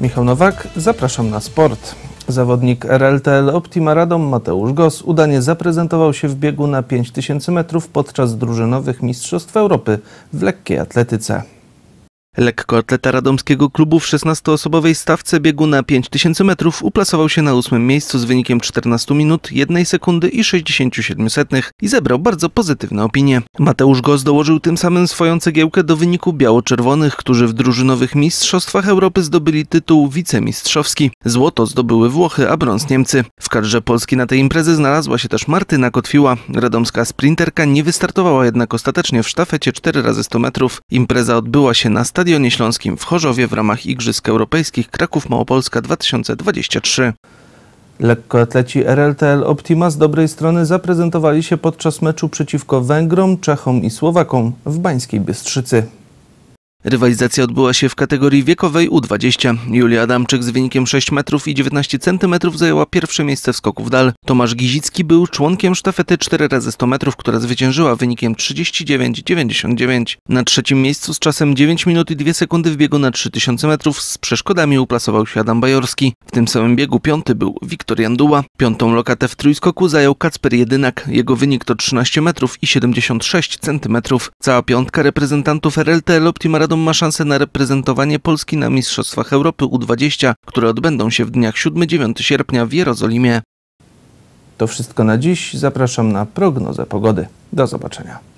Michał Nowak, zapraszam na sport. Zawodnik RLTL Optima Radom Mateusz Goss udanie zaprezentował się w biegu na 5000 metrów podczas drużynowych Mistrzostw Europy w lekkiej atletyce. Lekkoatleta radomskiego klubu w 16-osobowej stawce biegu na 5000 metrów uplasował się na 8. miejscu z wynikiem 14 minut, 1 sekundy i 67 setnych i zebrał bardzo pozytywne opinie. Mateusz Goss dołożył tym samym swoją cegiełkę do wyniku biało-czerwonych, którzy w drużynowych Mistrzostwach Europy zdobyli tytuł wicemistrzowski. Złoto zdobyły Włochy, a brąz Niemcy. W kadrze Polski na tej imprezy znalazła się też Martyna Kotwiła. Radomska sprinterka nie wystartowała jednak ostatecznie w sztafecie 4x100 metrów. Impreza odbyła się na Stadionie Śląskim w Chorzowie w ramach Igrzysk Europejskich Kraków Małopolska 2023. Lekkoatleci RLTL Optima z dobrej strony zaprezentowali się podczas meczu przeciwko Węgrom, Czechom i Słowakom w Bańskiej Bystrzycy. Rywalizacja odbyła się w kategorii wiekowej U20. Julia Adamczyk z wynikiem 6 metrów i 19 cm zajęła pierwsze miejsce w skoku w dal. Tomasz Gizicki był członkiem sztafety 4x100 metrów, która zwyciężyła wynikiem 39,99. Na trzecim miejscu z czasem 9 minut i 2 sekundy w biegu na 3000 metrów z przeszkodami uplasował się Adam Bajorski. W tym samym biegu piąty był Wiktor Janduła. Piątą lokatę w trójskoku zajął Kacper Jedynak. Jego wynik to 13 metrów i 76 cm. Cała piątka reprezentantów RLTL Optima Radom ma szansę na reprezentowanie Polski na Mistrzostwach Europy U20, które odbędą się w dniach 7-9 sierpnia w Jerozolimie. To wszystko na dziś. Zapraszam na prognozę pogody. Do zobaczenia.